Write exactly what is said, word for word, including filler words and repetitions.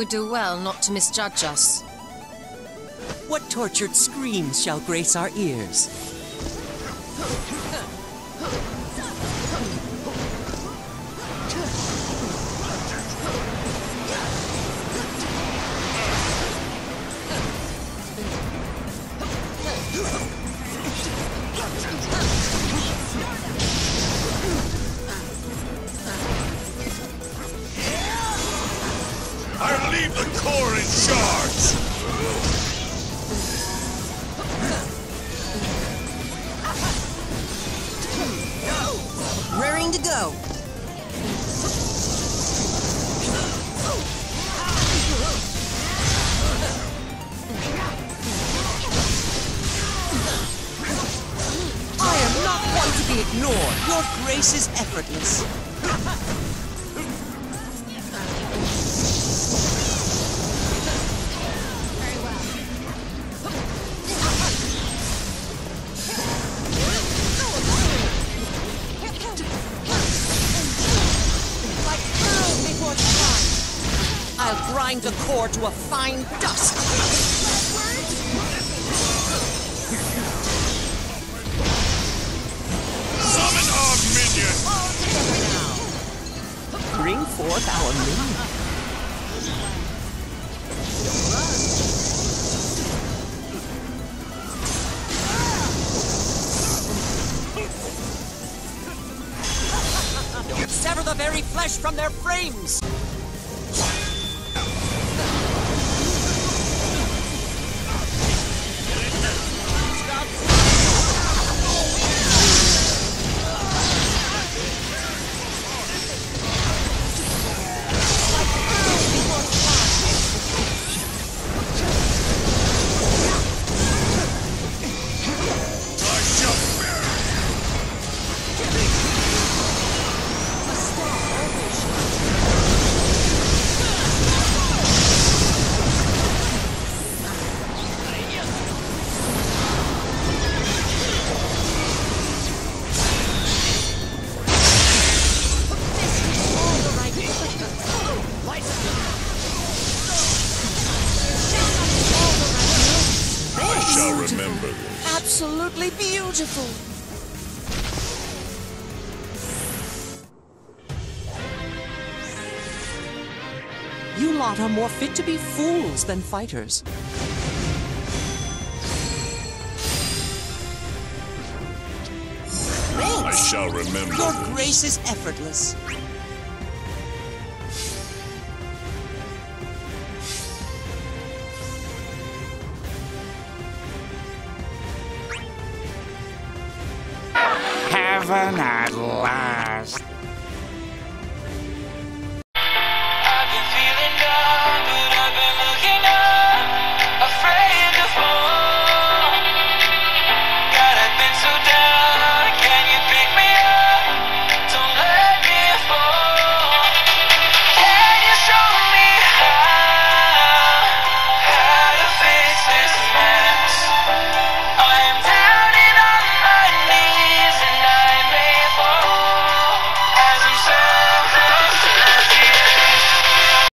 would do well not to misjudge us. What tortured screams shall grace our ears? I'll leave the core in charge! Raring to go! I am not one to be ignored. Your grace is effortless. I'll grind the core to a fine dust. Summon our minion! Bring forth our minion. Sever the very flesh from their frames! Remember this. Absolutely beautiful. You lot are more fit to be fools than fighters. I shall remember Your this. grace is effortless. Heaven at last.